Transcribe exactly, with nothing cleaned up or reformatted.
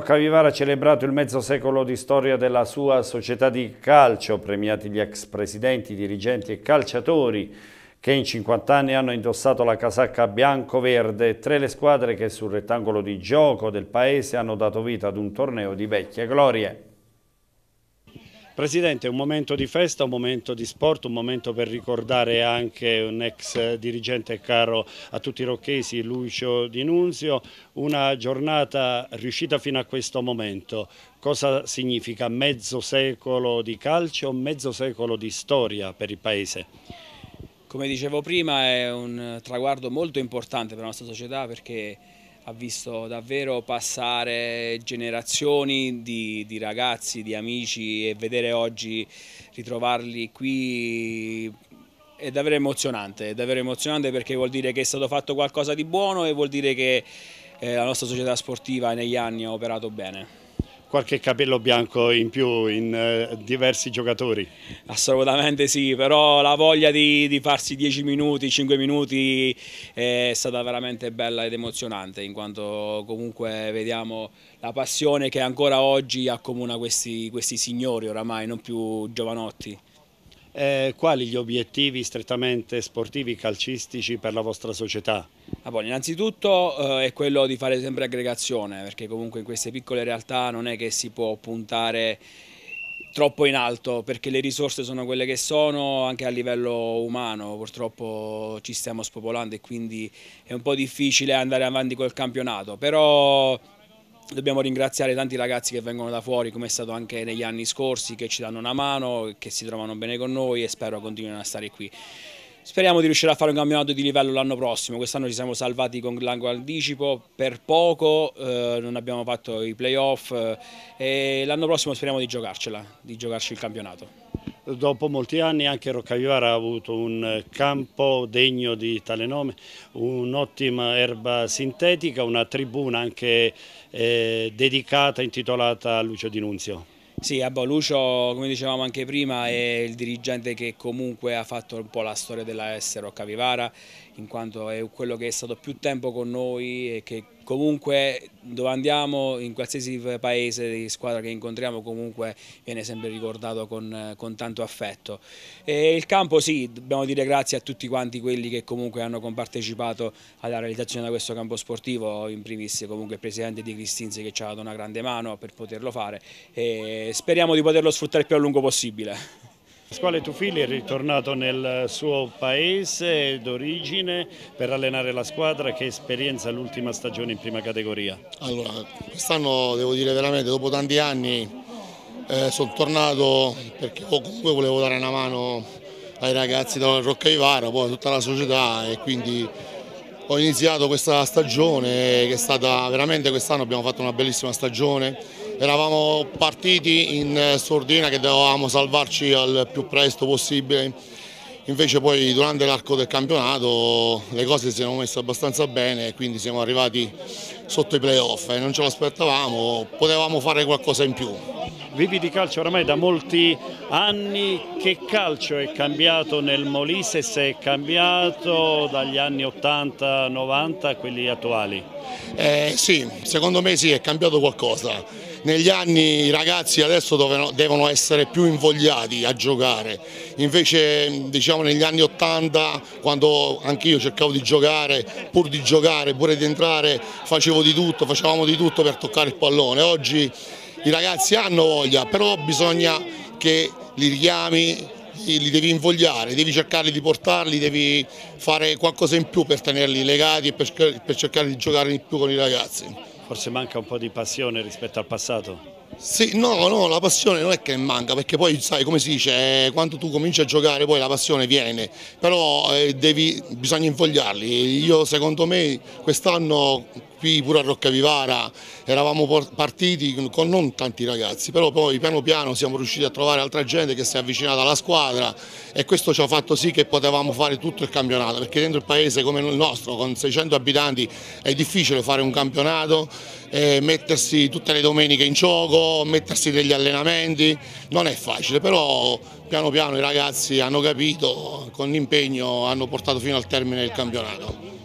Roccavivara ha celebrato il mezzo secolo di storia della sua società di calcio, premiati gli ex presidenti, dirigenti e calciatori che in cinquanta anni hanno indossato la casacca bianco-verde, tre le squadre che sul rettangolo di gioco del paese hanno dato vita ad un torneo di vecchie glorie. Presidente, è un momento di festa, un momento di sport, un momento per ricordare anche un ex dirigente caro a tutti i rocchesi, Lucio Di Nunzio, una giornata riuscita fino a questo momento. Cosa significa mezzo secolo di calcio, mezzo secolo di storia per il paese? Come dicevo prima, è un traguardo molto importante per la nostra società perché ha visto davvero passare generazioni di, di ragazzi, di amici, e vedere oggi ritrovarli qui è davvero emozionante, è davvero emozionante perché vuol dire che è stato fatto qualcosa di buono e vuol dire che eh, la nostra società sportiva negli anni ha operato bene. Qualche capello bianco in più in eh, diversi giocatori? Assolutamente sì, però la voglia di, di farsi dieci minuti, cinque minuti è stata veramente bella ed emozionante, in quanto comunque vediamo la passione che ancora oggi accomuna questi, questi signori oramai, non più giovanotti. Eh, quali gli obiettivi strettamente sportivi, calcistici per la vostra società? Ah, poi, innanzitutto eh, è quello di fare sempre aggregazione, perché comunque in queste piccole realtà non è che si può puntare troppo in alto, perché le risorse sono quelle che sono, anche a livello umano purtroppo ci stiamo spopolando e quindi è un po' difficile andare avanti col campionato, però dobbiamo ringraziare tanti ragazzi che vengono da fuori, come è stato anche negli anni scorsi, che ci danno una mano, che si trovano bene con noi e spero continuino a stare qui. Speriamo di riuscire a fare un campionato di livello l'anno prossimo. Quest'anno ci siamo salvati con l'angolo anticipo, per poco eh, non abbiamo fatto i playoff eh, e l'anno prossimo speriamo di giocarcela, di giocarci il campionato. Dopo molti anni anche Roccavivara ha avuto un campo degno di tale nome, un'ottima erba sintetica, una tribuna anche eh, dedicata, intitolata a Lucio Di Nunzio. Sì, vabbè, Lucio, come dicevamo anche prima, è il dirigente che comunque ha fatto un po' la storia della S Roccavivara, in quanto è quello che è stato più tempo con noi e che comunque dove andiamo, in qualsiasi paese di squadra che incontriamo, comunque viene sempre ricordato con, con tanto affetto. E il campo sì, dobbiamo dire grazie a tutti quanti quelli che comunque hanno compartecipato alla realizzazione di questo campo sportivo, in primis comunque il presidente Di Cristinzi che ci ha dato una grande mano per poterlo fare e speriamo di poterlo sfruttare il più a lungo possibile. Pasquale Tufili è ritornato nel suo paese d'origine per allenare la squadra. Che esperienza l'ultima stagione in prima categoria? Allora, quest'anno devo dire veramente, dopo tanti anni eh, sono tornato perché comunque volevo dare una mano ai ragazzi della Roccavivara, poi a tutta la società, e quindi ho iniziato questa stagione che è stata veramente, quest'anno abbiamo fatto una bellissima stagione. Eravamo partiti in sordina che dovevamo salvarci al più presto possibile, invece poi durante l'arco del campionato le cose si sono messe abbastanza bene e quindi siamo arrivati sotto i playoff e non ce l'aspettavamo, potevamo fare qualcosa in più. Vivi di calcio oramai da molti anni, che calcio è cambiato nel Molise, se è cambiato dagli anni ottanta novanta a quelli attuali? Eh, sì, secondo me sì, è cambiato qualcosa. Negli anni i ragazzi adesso devono essere più invogliati a giocare, invece diciamo negli anni ottanta, quando anch'io cercavo di giocare, pur di giocare, pure di entrare, facevo di tutto, facevamo di tutto per toccare il pallone. Oggi i ragazzi hanno voglia, però bisogna che li richiami, li devi invogliare, devi cercare di portarli, devi fare qualcosa in più per tenerli legati e per, per cercare di giocare di più con i ragazzi. Forse manca un po' di passione rispetto al passato? Sì, no, no, la passione non è che manca, perché poi sai come si dice, eh, quando tu cominci a giocare poi la passione viene, però eh, devi, bisogna invogliarli. Io secondo me quest'anno qui pure a Roccavivara eravamo partiti con non tanti ragazzi, però poi piano piano siamo riusciti a trovare altra gente che si è avvicinata alla squadra e questo ci ha fatto sì che potevamo fare tutto il campionato, perché dentro il paese come il nostro, con seicento abitanti, è difficile fare un campionato, eh, mettersi tutte le domeniche in gioco, mettersi degli allenamenti, non è facile, però piano piano i ragazzi hanno capito, con l'impegno hanno portato fino al termine il campionato.